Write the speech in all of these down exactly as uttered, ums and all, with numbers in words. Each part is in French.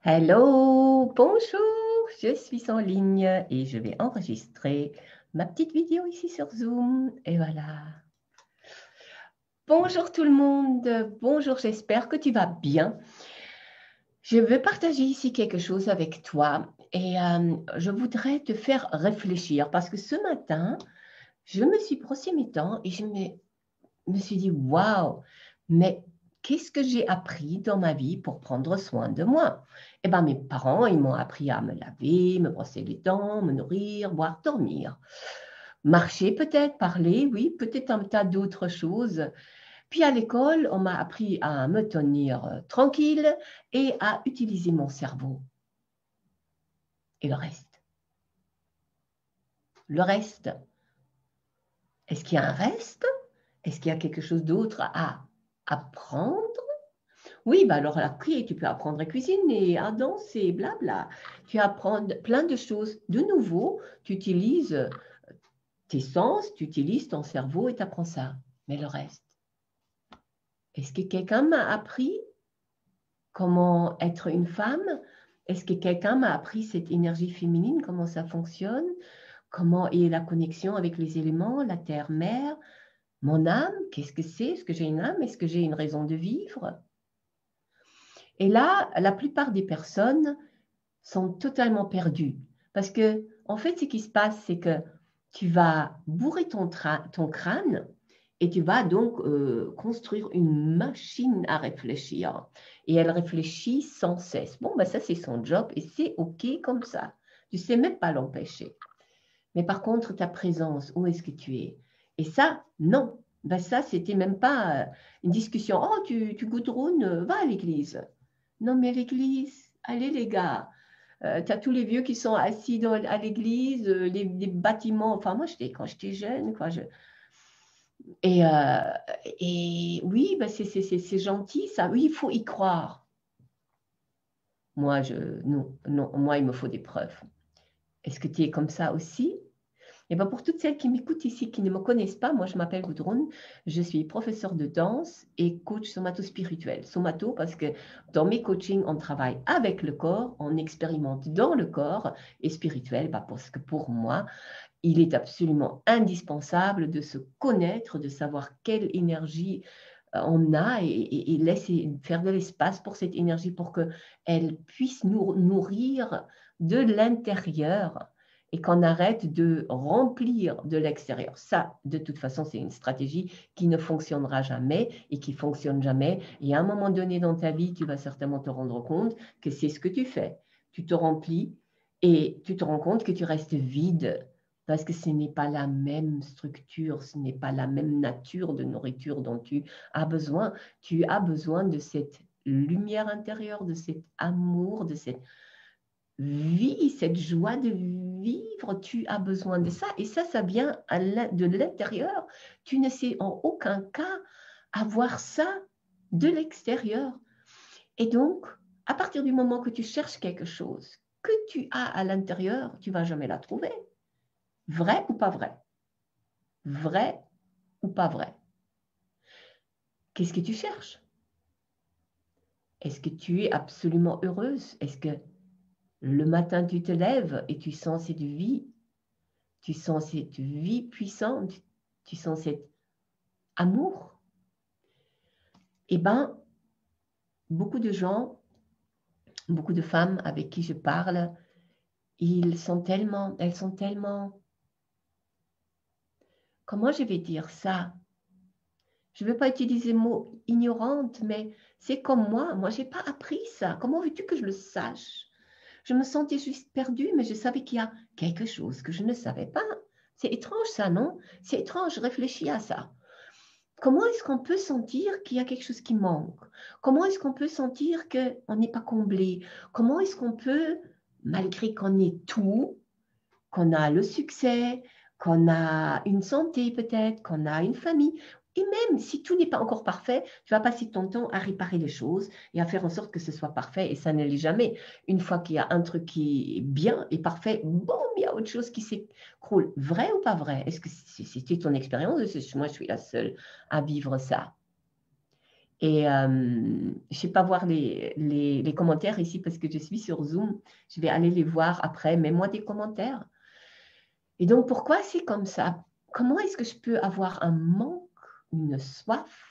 Hello, bonjour, je suis en ligne et je vais enregistrer ma petite vidéo ici sur Zoom. Et voilà. Bonjour tout le monde, bonjour, j'espère que tu vas bien. Je veux partager ici quelque chose avec toi et euh, je voudrais te faire réfléchir parce que ce matin, je me suis brossé mes dents et je me, me suis dit, waouh, mais qu'est-ce que j'ai appris dans ma vie pour prendre soin de moi? Eh bien, mes parents, ils m'ont appris à me laver, me brosser les dents, me nourrir, boire, dormir. Marcher peut-être, parler, oui, peut-être un tas d'autres choses. Puis à l'école, on m'a appris à me tenir euh, tranquille et à utiliser mon cerveau. Et le reste? Le reste, est-ce qu'il y a un reste? Est-ce qu'il y a quelque chose d'autre à apprendre? Oui, bah alors la et tu peux apprendre à cuisiner, à danser, blabla. Tu apprends plein de choses. De nouveau, tu utilises tes sens, tu utilises ton cerveau et tu apprends ça. Mais le reste, est-ce que quelqu'un m'a appris comment être une femme? Est-ce que quelqu'un m'a appris cette énergie féminine, comment ça fonctionne? Comment est la connexion avec les éléments, la terre-mère, mon âme? Qu'est-ce que c'est? Est-ce que j'ai une âme? Est-ce que j'ai une raison de vivre? Et là, la plupart des personnes sont totalement perdues. Parce que, en fait, ce qui se passe, c'est que tu vas bourrer ton, ton crâne et tu vas donc euh, construire une machine à réfléchir. Et elle réfléchit sans cesse. Bon, ben ça, c'est son job et c'est OK comme ça. Tu ne sais même pas l'empêcher. Mais par contre, ta présence, où est-ce que tu es? Et ça, non. Ben ça, c'était même pas euh, une discussion. Oh, tu, tu goudronnes, va à l'église. Non, mais l'église, allez les gars, euh, tu as tous les vieux qui sont assis dans, à l'église, euh, les, les bâtiments. Enfin, moi, j'étais, quand j'étais jeune, quoi. Je... Et, euh, et oui, bah, c'est gentil, ça. Oui, il faut y croire. Moi, je, non, non, moi, il me faut des preuves. Est-ce que tu es comme ça aussi? Et ben pour toutes celles qui m'écoutent ici, qui ne me connaissent pas, moi je m'appelle Gudrun, je suis professeure de danse et coach somato-spirituel. Somato parce que dans mes coachings, on travaille avec le corps, on expérimente dans le corps, et spirituel bah parce que pour moi, il est absolument indispensable de se connaître, de savoir quelle énergie euh, on a et, et, et laisser faire de l'espace pour cette énergie pour qu'elle puisse nous nourrir de l'intérieur et qu'on arrête de remplir de l'extérieur. Ça, de toute façon, c'est une stratégie qui ne fonctionnera jamais et qui fonctionne jamais. Et à un moment donné dans ta vie, tu vas certainement te rendre compte que c'est ce que tu fais. Tu te remplis et tu te rends compte que tu restes vide parce que ce n'est pas la même structure, ce n'est pas la même nature de nourriture dont tu as besoin. Tu as besoin de cette lumière intérieure, de cet amour, de cette vie, cette joie de vivre. Tu as besoin de ça. Et ça, ça vient de l'intérieur. Tu ne sais en aucun cas avoir ça de l'extérieur. Et donc, à partir du moment que tu cherches quelque chose que tu as à l'intérieur, tu ne vas jamais la trouver. Vrai ou pas vrai? Vrai ou pas vrai? Qu'est-ce que tu cherches? Est-ce que tu es absolument heureuse? Est-ce que le matin tu te lèves et tu sens cette vie, tu sens cette vie puissante, tu sens cet amour? Eh bien, beaucoup de gens, beaucoup de femmes avec qui je parle, ils sont tellement, elles sont tellement, comment je vais dire ça? Je ne veux pas utiliser le mot ignorante, mais c'est comme moi. Moi, je n'ai pas appris ça. Comment veux-tu que je le sache? Je me sentais juste perdue, mais je savais qu'il y a quelque chose que je ne savais pas. C'est étrange ça, non? C'est étrange, je réfléchis à ça. Comment est-ce qu'on peut sentir qu'il y a quelque chose qui manque? Comment est-ce qu'on peut sentir qu'on n'est pas comblé? Comment est-ce qu'on peut, malgré qu'on ait tout, qu'on a le succès, qu'on a une santé peut-être, qu'on a une famille. Et même si tout n'est pas encore parfait, tu vas passer ton temps à réparer les choses et à faire en sorte que ce soit parfait. Et ça ne l'est jamais. Une fois qu'il y a un truc qui est bien et parfait, bon, il y a autre chose qui s'écroule. Vrai ou pas vrai? Est-ce que c'était ton expérience? Moi, je suis la seule à vivre ça. Et euh, je ne sais pas voir les, les, les commentaires ici parce que je suis sur Zoom. Je vais aller les voir après. Mets-moi des commentaires. Et donc, pourquoi c'est comme ça? Comment est-ce que je peux avoir un manque, une soif,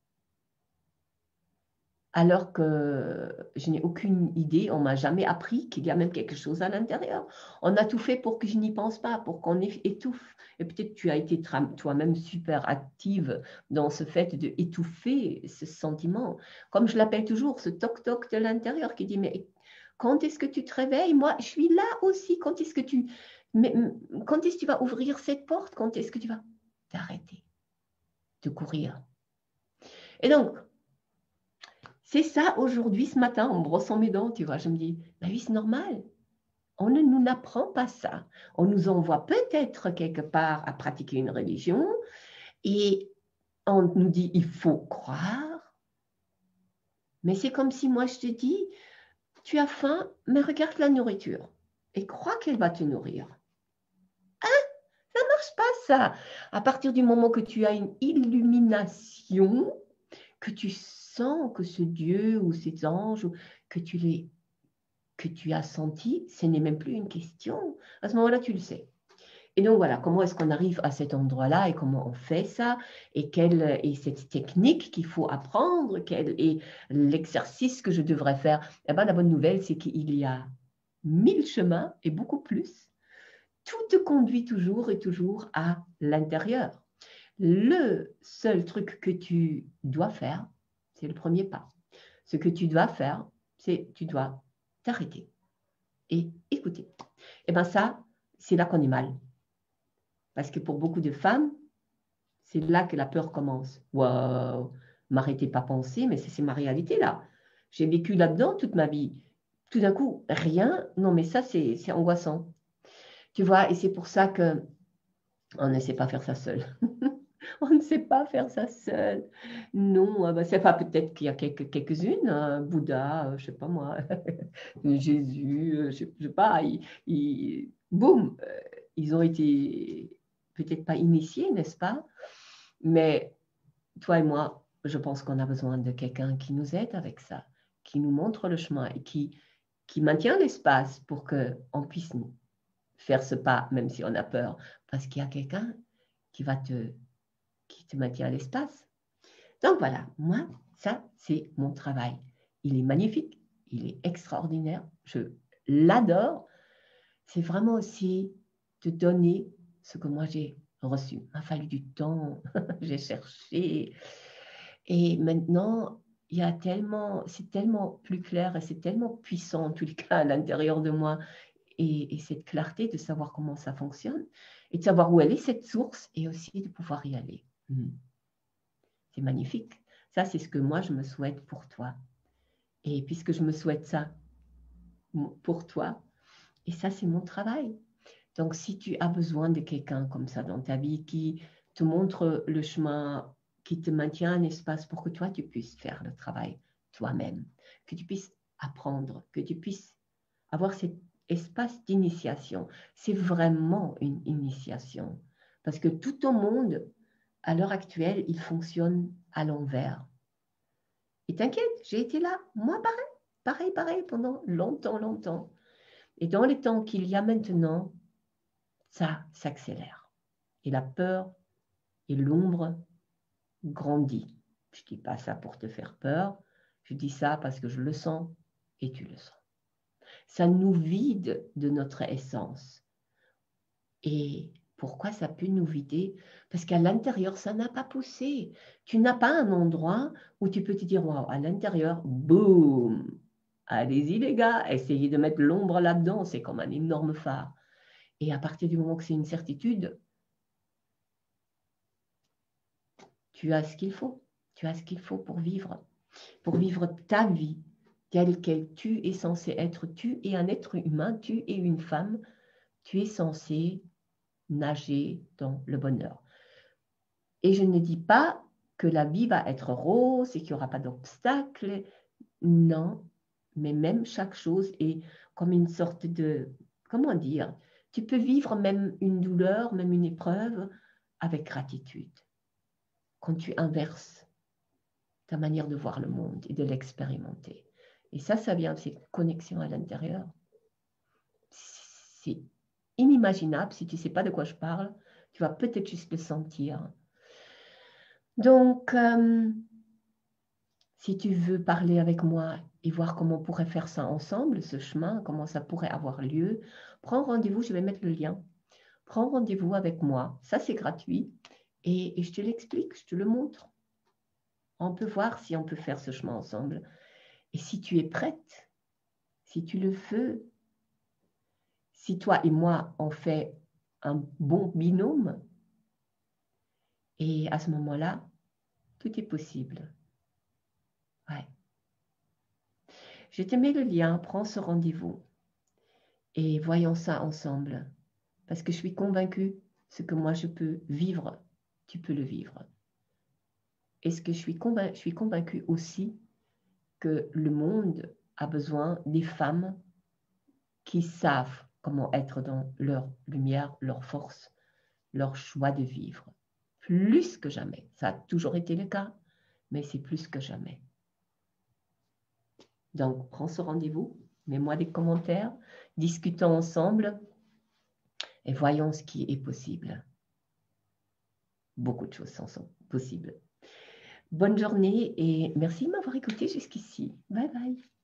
alors que je n'ai aucune idée, on ne m'a jamais appris qu'il y a même quelque chose à l'intérieur. On a tout fait pour que je n'y pense pas, pour qu'on étouffe. Et peut-être tu as été toi-même super active dans ce fait d'étouffer ce sentiment. Comme je l'appelle toujours, ce toc-toc de l'intérieur qui dit, mais quand est-ce que tu te réveilles? Moi, je suis là aussi. Quand est-ce que tu... Mais, quand est-ce que tu vas ouvrir cette porte? Quand est-ce que tu vas t'arrêter de courir? Et donc, c'est ça aujourd'hui, ce matin, en me brossant mes dents, tu vois, je me dis, bah oui, c'est normal. On ne nous apprend pas ça. On nous envoie peut-être quelque part à pratiquer une religion et on nous dit, il faut croire. Mais c'est comme si moi, je te dis, tu as faim, mais regarde la nourriture et crois qu'elle va te nourrir. Ça ne marche pas, ça. À partir du moment que tu as une illumination, que tu sens que ce Dieu ou ces anges, que tu les que tu as senti, ce n'est même plus une question. À ce moment-là, tu le sais. Et donc voilà, comment est-ce qu'on arrive à cet endroit-là et comment on fait ça et quelle est cette technique qu'il faut apprendre, quel est l'exercice que je devrais faire. Eh bien, la bonne nouvelle, c'est qu'il y a mille chemins et beaucoup plus. Tout te conduit toujours et toujours à l'intérieur. Le seul truc que tu dois faire, c'est le premier pas. Ce que tu dois faire, c'est tu dois t'arrêter et écouter. Et bien ça, c'est là qu'on est mal. Parce que pour beaucoup de femmes, c'est là que la peur commence. Waouh, m'arrêtez pas penser, mais c'est ma réalité là. J'ai vécu là-dedans toute ma vie. Tout d'un coup, rien. Non, mais ça, c'est angoissant. Tu vois, et c'est pour ça que on ne sait pas faire ça seul. On ne sait pas faire ça seul. Non, ben, c'est pas peut-être qu'il y a quelques, quelques-unes, hein, Bouddha, euh, je sais pas moi, Jésus, euh, je, sais, je sais pas, ils, ils, boum, euh, ils ont été peut-être pas initiés, n'est-ce pas? Mais toi et moi, je pense qu'on a besoin de quelqu'un qui nous aide avec ça, qui nous montre le chemin et qui, qui maintient l'espace pour qu'on puisse faire ce pas, même si on a peur, parce qu'il y a quelqu'un qui va te, qui te maintient l'espace. Donc voilà, moi, ça, c'est mon travail. Il est magnifique, il est extraordinaire, je l'adore. C'est vraiment aussi te donner ce que moi j'ai reçu. Il m'a fallu du temps, j'ai cherché. Et maintenant, il y a tellement, c'est tellement plus clair et c'est tellement puissant, en tout cas, à l'intérieur de moi. Et, et cette clarté de savoir comment ça fonctionne et de savoir où elle est, cette source, et aussi de pouvoir y aller. Mmh. C'est magnifique. Ça, c'est ce que moi, je me souhaite pour toi. Et puisque je me souhaite ça pour toi, et ça, c'est mon travail. Donc, si tu as besoin de quelqu'un comme ça dans ta vie qui te montre le chemin, qui te maintient un espace pour que toi, tu puisses faire le travail toi-même, que tu puisses apprendre, que tu puisses avoir cet espace d'initiation. C'est vraiment une initiation. Parce que tout au monde, à l'heure actuelle, il fonctionne à l'envers. Et t'inquiète, j'ai été là, moi pareil, pareil, pareil, pendant longtemps, longtemps. Et dans les temps qu'il y a maintenant, ça s'accélère. Et la peur et l'ombre grandit. Je ne dis pas ça pour te faire peur, je dis ça parce que je le sens et tu le sens. Ça nous vide de notre essence. Et pourquoi ça peut nous vider? Parce qu'à l'intérieur, ça n'a pas poussé. Tu n'as pas un endroit où tu peux te dire, waouh, à l'intérieur, boum, allez-y les gars, essayez de mettre l'ombre là-dedans, c'est comme un énorme phare. Et à partir du moment que c'est une certitude, tu as ce qu'il faut. Tu as ce qu'il faut pour vivre, pour vivre ta vie telle qu'elle tu es censé être. Tu es un être humain, tu es une femme, tu es censé nager dans le bonheur. Et je ne dis pas que la vie va être rose et qu'il n'y aura pas d'obstacles. Non, mais même chaque chose est comme une sorte de, comment dire, tu peux vivre même une douleur, même une épreuve avec gratitude. Quand tu inverses ta manière de voir le monde et de l'expérimenter. Et ça, ça vient de cette connexion à l'intérieur. C'est inimaginable. Si tu ne sais pas de quoi je parle, tu vas peut-être juste le sentir. Donc, euh, si tu veux parler avec moi et voir comment on pourrait faire ça ensemble, ce chemin, comment ça pourrait avoir lieu, prends rendez-vous, je vais mettre le lien. Prends rendez-vous avec moi, ça c'est gratuit, et, et je te l'explique, je te le montre. On peut voir si on peut faire ce chemin ensemble. Et si tu es prête, si tu le veux, si toi et moi on fait un bon binôme, et à ce moment-là, tout est possible. Ouais. Je te mets le lien, prends ce rendez-vous et voyons ça ensemble. Parce que je suis convaincue, ce que moi je peux vivre, tu peux le vivre. Et ce que je suis convaincue, je suis convaincue aussi que le monde a besoin des femmes qui savent comment être dans leur lumière, leur force, leur choix de vivre. Plus que jamais. Ça a toujours été le cas, mais c'est plus que jamais. Donc, prends ce rendez-vous, mets-moi des commentaires, discutons ensemble et voyons ce qui est possible. Beaucoup de choses sont possibles. Bonne journée et merci de m'avoir écouté jusqu'ici. Bye bye.